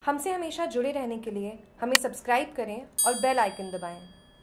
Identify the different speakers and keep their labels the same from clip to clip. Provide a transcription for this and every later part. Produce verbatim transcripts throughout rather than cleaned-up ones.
Speaker 1: हमसे हमेशा जुड़े रहने के लिए हमें सब्सक्राइब करें और बेल आइकन दबाएं।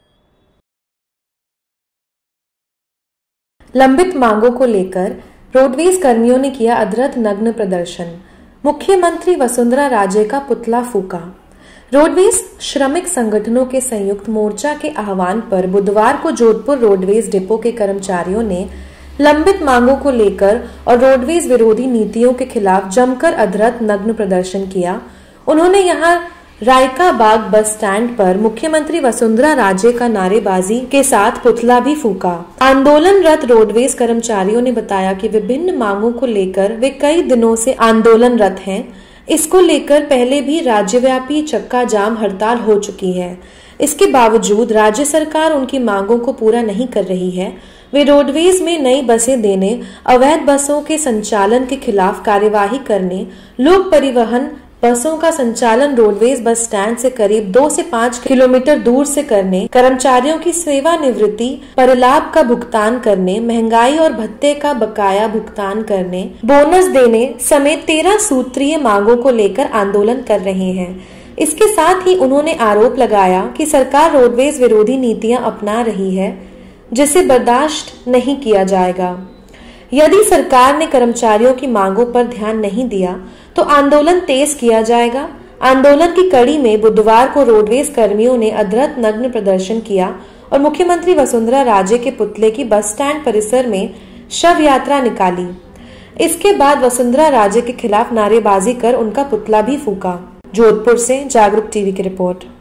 Speaker 1: लंबित मांगों को लेकर रोडवेज कर्मियों ने किया अधरत नग्न प्रदर्शन। मुख्यमंत्री वसुंधरा राजे का पुतला फूका। रोडवेज श्रमिक संगठनों के संयुक्त मोर्चा के आह्वान पर बुधवार को जोधपुर रोडवेज डिपो के कर्मचारियों ने लंबित मांगों को लेकर और रोडवेज विरोधी नीतियों के खिलाफ जमकर अधरत नग्न प्रदर्शन किया। उन्होंने यहां रायका बाग बस स्टैंड पर मुख्यमंत्री वसुंधरा राजे का नारेबाजी के साथ पुतला भी फूका। आंदोलनरत रोडवेज कर्मचारियों ने बताया कि विभिन्न मांगों को लेकर वे कई दिनों से आंदोलनरत हैं। इसको लेकर पहले भी राज्यव्यापी चक्का जाम हड़ताल हो चुकी है। इसके बावजूद राज्य सरकार उनकी मांगों को पूरा नहीं कर रही है। वे रोडवेज में नई बसें देने, अवैध बसों के संचालन के खिलाफ कार्यवाही करने, लोक परिवहन बसों का संचालन रोडवेज बस स्टैंड से करीब दो से पाँच किलोमीटर दूर से करने, कर्मचारियों की सेवानिवृत्ति परिलाभ का भुगतान करने, महंगाई और भत्ते का बकाया भुगतान करने, बोनस देने समेत तेरह सूत्रीय मांगों को लेकर आंदोलन कर रहे हैं। इसके साथ ही उन्होंने आरोप लगाया कि सरकार रोडवेज विरोधी नीतियां अपना रही है, जिसे बर्दाश्त नहीं किया जाएगा। यदि सरकार ने कर्मचारियों की मांगों पर ध्यान नहीं दिया तो आंदोलन तेज किया जाएगा। आंदोलन की कड़ी में बुधवार को रोडवेज कर्मियों ने अधरत नग्न प्रदर्शन किया और मुख्यमंत्री वसुंधरा राजे के पुतले की बस स्टैंड परिसर में शव यात्रा निकाली। इसके बाद वसुंधरा राजे के खिलाफ नारेबाजी कर उनका पुतला भी फूका। जोधपुर से जागरूक टीवी की रिपोर्ट।